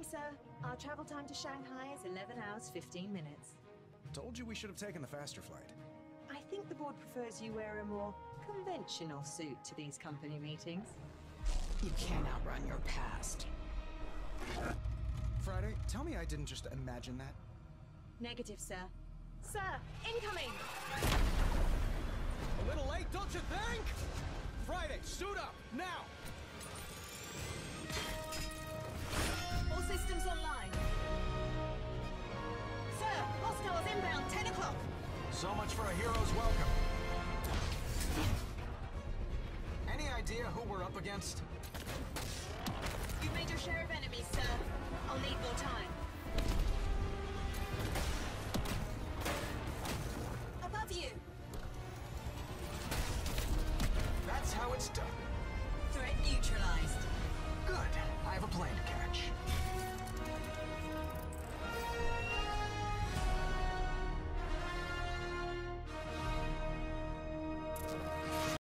morning, sir. Our travel time to Shanghai is 11 hours, 15 minutes. Told you we should have taken the faster flight. I think the board prefers you wear a more conventional suit to these company meetings. You can't outrun your past. Friday, tell me I didn't just imagine that. Negative, sir. Sir, incoming! A little late, don't you think? Friday, suit up, now! All systems online. Sir, hostiles inbound, 10 o'clock. So much for a hero's welcome. Any idea who we're up against? You've made your share of enemies, sir. I'll need more time. Above you. That's how it's done.